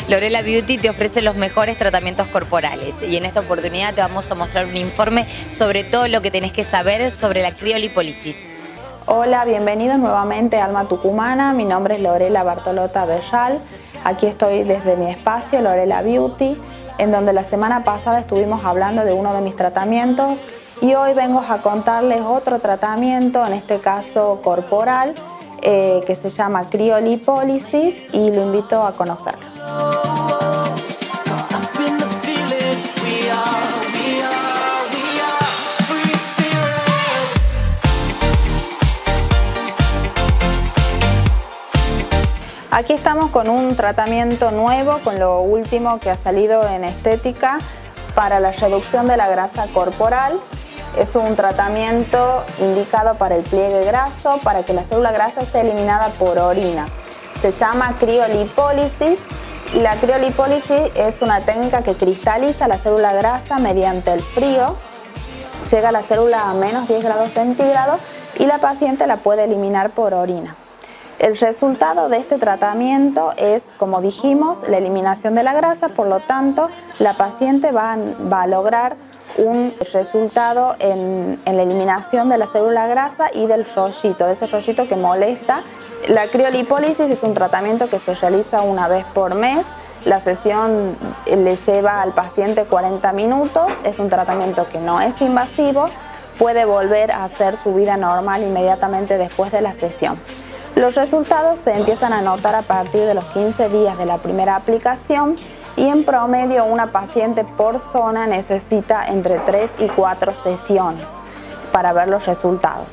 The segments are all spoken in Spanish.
Lorela Beauty te ofrece los mejores tratamientos corporales y en esta oportunidad te vamos a mostrar un informe sobre todo lo que tenés que saber sobre la criolipólisis. Hola, bienvenidos nuevamente a Alma Tucumana. Mi nombre es Lorela Bartolota Berral. Aquí estoy desde mi espacio Lorela Beauty, en donde la semana pasada estuvimos hablando de uno de mis tratamientos y hoy vengo a contarles otro tratamiento, en este caso corporal, que se llama criolipólisis y lo invito a conocerlo. Aquí estamos con un tratamiento nuevo, con lo último que ha salido en estética para la reducción de la grasa corporal. Es un tratamiento indicado para el pliegue graso, para que la célula grasa sea eliminada por orina. Se llama criolipólisis y la criolipólisis es una técnica que cristaliza la célula grasa mediante el frío. Llega la célula a menos 10 grados centígrados y la paciente la puede eliminar por orina. El resultado de este tratamiento es, como dijimos, la eliminación de la grasa, por lo tanto, la paciente va a lograr un resultado en la eliminación de la célula grasa y del rollito, de ese rollito que molesta. La criolipólisis es un tratamiento que se realiza una vez por mes. La sesión le lleva al paciente 40 minutos, es un tratamiento que no es invasivo, puede volver a hacer su vida normal inmediatamente después de la sesión. Los resultados se empiezan a notar a partir de los 15 días de la primera aplicación y en promedio una paciente por zona necesita entre 3 y 4 sesiones para ver los resultados.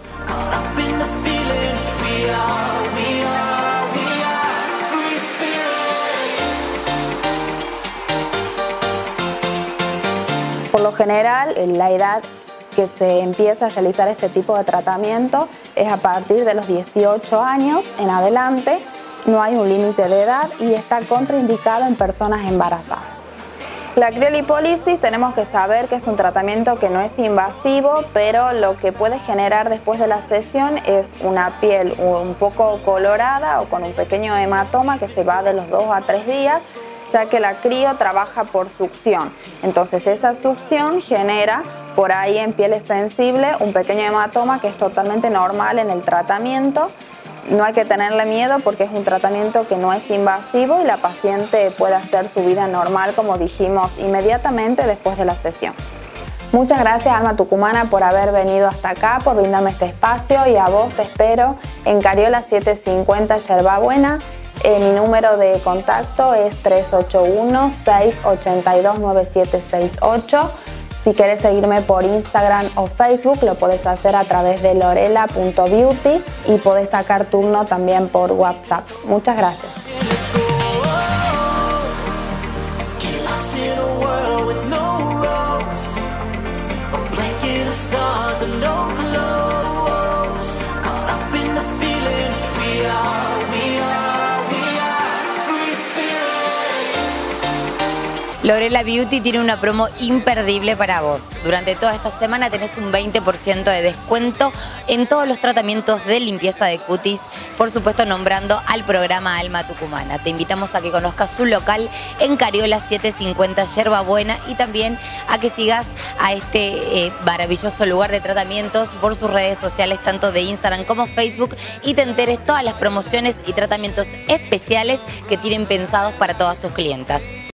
Por lo general, la edad que se empieza a realizar este tipo de tratamiento es a partir de los 18 años en adelante. No hay un límite de edad y está contraindicado en personas embarazadas. La criolipólisis tenemos que saber que es un tratamiento que no es invasivo, pero lo que puede generar después de la sesión es una piel un poco colorada o con un pequeño hematoma que se va de los 2 a 3 días, ya que la crio trabaja por succión. Entonces esa succión genera por ahí en pieles sensibles un pequeño hematoma que es totalmente normal en el tratamiento. No hay que tenerle miedo porque es un tratamiento que no es invasivo y la paciente puede hacer su vida normal, como dijimos, inmediatamente después de la sesión. Muchas gracias, Alma Tucumana, por haber venido hasta acá, por brindarme este espacio, y a vos te espero en Cariola 750 Yerbabuena. Mi número de contacto es 381-682-9768. Si quieres seguirme por Instagram o Facebook, lo puedes hacer a través de lorela.beauty y puedes sacar turno también por WhatsApp. Muchas gracias. Lorela Beauty tiene una promo imperdible para vos. Durante toda esta semana tenés un 20% de descuento en todos los tratamientos de limpieza de cutis, por supuesto nombrando al programa Alma Tucumana. Te invitamos a que conozcas su local en Cariola 750 Yerbabuena y también a que sigas a este maravilloso lugar de tratamientos por sus redes sociales, tanto de Instagram como Facebook, y te enteres todas las promociones y tratamientos especiales que tienen pensados para todas sus clientas.